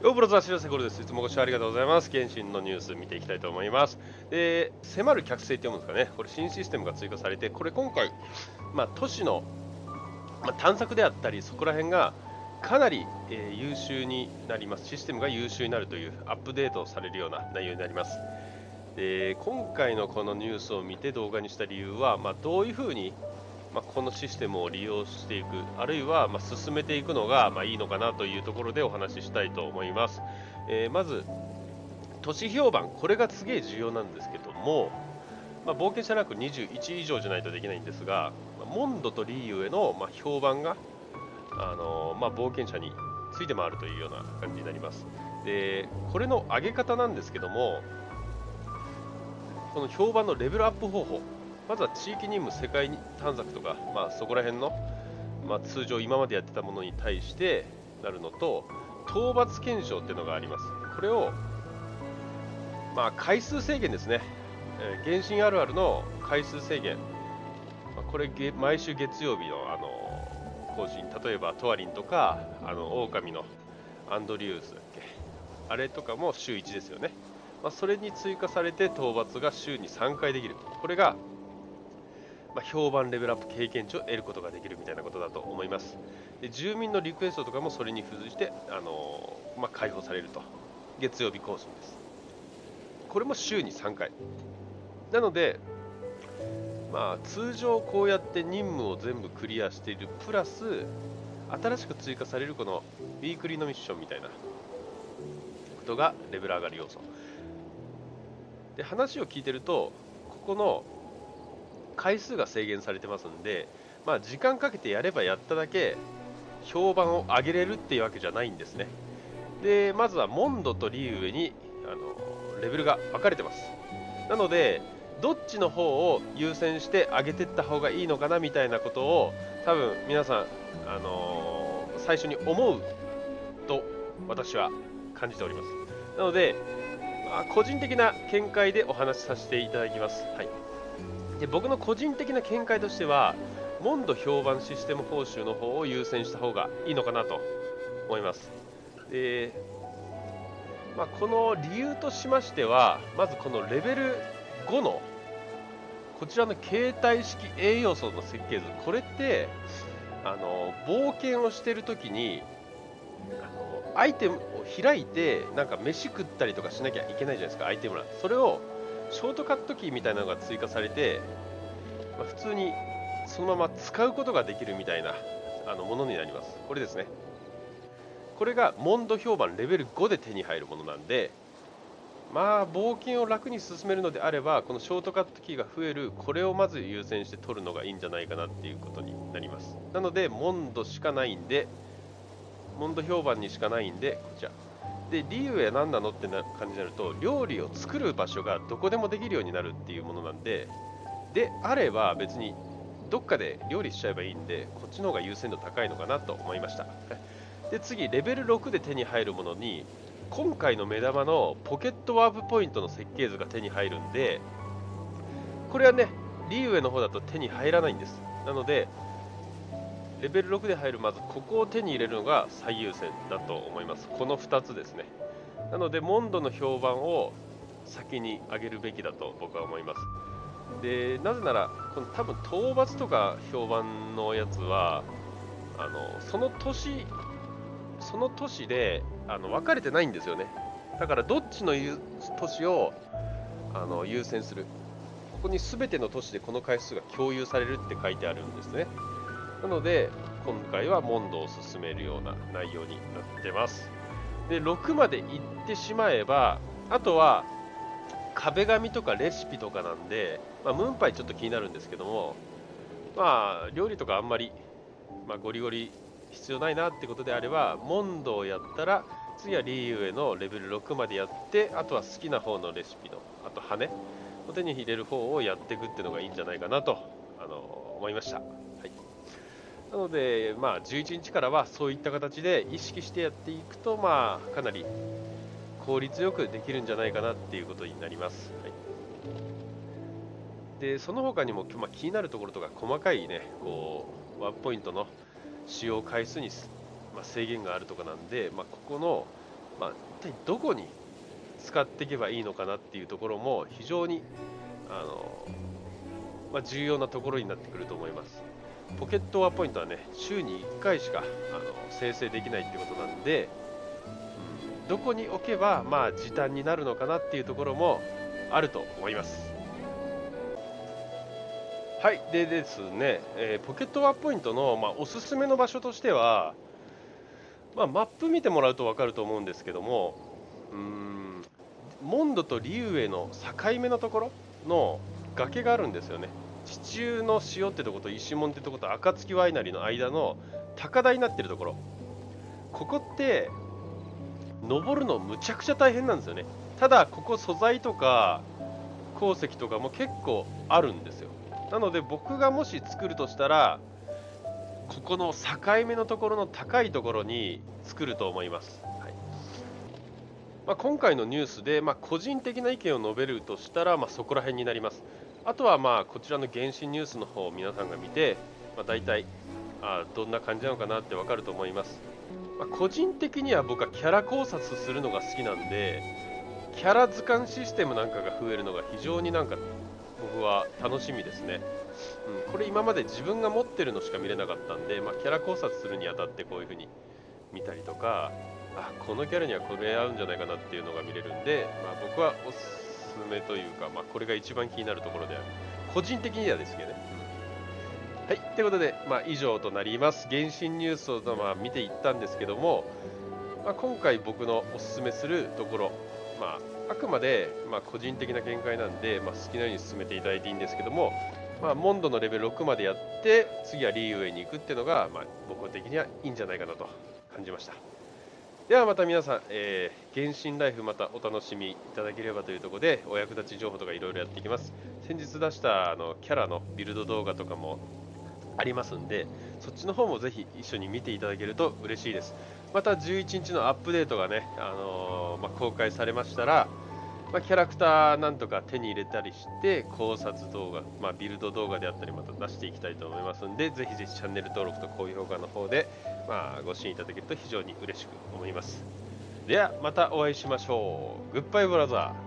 ブロザーシラセコルです。いつもご視聴ありがとうございます。原神のニュース見ていきたいと思います。迫る客制って読むんですかね。これ新システムが追加されて、これ今回、都市の、探索であったり、そこら辺がかなり、優秀になります。システムが優秀になるというアップデートされるような内容になります。で、今回のこのニュースを見て動画にした理由は、どういうふうにこのシステムを利用していく、あるいは進めていくのがいいのかなというところでお話ししたいと思います。まず、都市評判、これがすげえ重要なんですけども、冒険者ランク21以上じゃないとできないんですが、モンドとリーユへの評判が、冒険者について回るというような感じになります。で、これの上げ方なんですけども、この評判のレベルアップ方法、まずは地域任務、世界探索とか、そこら辺の、通常今までやってたものに対してなるのと、討伐検証っていうのがあります。これを、回数制限ですね。原神あるあるの回数制限。これ毎週月曜日の、更新、例えばトワリンとか、狼のアンドリュースだっけ、あれとかも週1ですよね。それに追加されて討伐が週に3回できる。これが評判レベルアップ経験値を得ることができるみたいなことだと思います。で、住民のリクエストとかもそれに付随して、開放されると。月曜日更新です。これも週に3回。なので、通常こうやって任務を全部クリアしているプラス、新しく追加されるこのウィークリーのミッションみたいなことがレベル上がる要素。で、話を聞いてると、ここの回数が制限されてますんで、時間かけてやればやっただけ評判を上げれるっていうわけじゃないんですね。で、まずはモンドとリーウェにレベルが分かれてます。なので、どっちの方を優先して上げていった方がいいのかなみたいなことを多分皆さん、最初に思うと私は感じております。なので、個人的な見解でお話しさせていただきます。はい。で、僕の個人的な見解としては、モンド評判システム報酬の方を優先した方がいいのかなと思います。で、この理由としましては、まずこのレベル5のこちらの携帯式栄養素の設計図、これって冒険をしているときにアイテムを開いてなんか飯食ったりとかしなきゃいけないじゃないですか。アイテム欄、それをショートカットキーみたいなのが追加されて、普通にそのまま使うことができるみたいなものになります。これですね。これがモンド評判レベル5で手に入るものなんで、冒険を楽に進めるのであれば、このショートカットキーが増える、これをまず優先して取るのがいいんじゃないかなっていうことになります。なので、モンドしかないんで、モンド評判にしかないんで、こちら。で、理由や何なのってな感じになると、料理を作る場所がどこでもできるようになるっていうものなんで、であれば別にどっかで料理しちゃえばいいんで、こっちの方が優先度高いのかなと思いました。で、次、レベル6で手に入るものに、今回の目玉のポケットワープポイントの設計図が手に入るんで、これはね、リーウェイの方だと手に入らないんです。なので、レベル6で入る、まずここを手に入れるのが最優先だと思います。この2つですね。なので、モンドの評判を先に上げるべきだと僕は思います。で、なぜなら、この多分討伐とか評判のやつは、その年で分かれてないんですよね。だからどっちの都市を優先する、ここに全ての都市でこの回数が共有されるって書いてあるんですね。なので今回はモンドを進めるような内容になってます。で、6まで行ってしまえば、あとは壁紙とかレシピとかなんで、ムーンパイちょっと気になるんですけども、料理とかあんまり、ゴリゴリ必要ないなってことであれば、モンドをやったら次はリーウェイのレベル6までやって、あとは好きな方のレシピの、あと羽を手に入れる方をやっていくっていうのがいいんじゃないかなと思いました。はい。なので、11日からはそういった形で意識してやっていくと、かなり効率よくできるんじゃないかなっていうことになります。はい。で、その他にも、気になるところとか細かいね、ワンポイントの使用回数に、制限があるとかなんで、ここの一体どこに使っていけばいいのかなっていうところも非常に重要なところになってくると思います。ポケットワポイントはね、週に1回しか生成できないってことなんで、どこに置けば時短になるのかなっていうところもあると思います。はい、でですね、ポケットワポイントの、おすすめの場所としては、マップ見てもらうと分かると思うんですけども、モンドとリウエの境目のところの崖があるんですよね。地中の塩ってとこと石門ってとこと暁ワイナリーの間の高台になってるところ、ここって登るのむちゃくちゃ大変なんですよね。ただここ素材とか鉱石とかも結構あるんですよ。なので僕がもし作るとしたら、ここの境目のところの高いところに作ると思います。はい。今回のニュースで、個人的な意見を述べるとしたら、そこら辺になります。あとはこちらの原神ニュースの方を皆さんが見て、大体どんな感じなのかなってわかると思います。個人的には僕はキャラ考察するのが好きなんで、キャラ図鑑システムなんかが増えるのが非常に僕は楽しみですね。これ今まで自分が持ってるのしか見れなかったんで、キャラ考察するにあたってこういう風に見たりとか、このキャラにはこれ合うんじゃないかなっていうのが見れるんで、僕はおすすめというか、これが一番気になるところである。個人的にはですけどね。はい、ということで、以上となります。原神ニュースを、見ていったんですけども、今回僕のおすすめするところ、あくまで、個人的な見解なんで、好きなように進めていただいていいんですけども、モンドのレベル6までやって、次はリーウェイに行くっていうのが、僕的にはいいんじゃないかなと感じました。ではまた皆さん、原神ライフまたお楽しみいただければというところで、お役立ち情報とかいろいろやっていきます。先日出したキャラのビルド動画とかもありますんで、そっちの方もぜひ一緒に見ていただけると嬉しいです。また11日のアップデートがね、公開されましたら、キャラクターなんとか手に入れたりして考察動画、ビルド動画であったりまた出していきたいと思いますんで、ぜひぜひチャンネル登録と高評価の方で、ご支援いただけると非常に嬉しく思います。ではまたお会いしましょう。グッバイブラザー。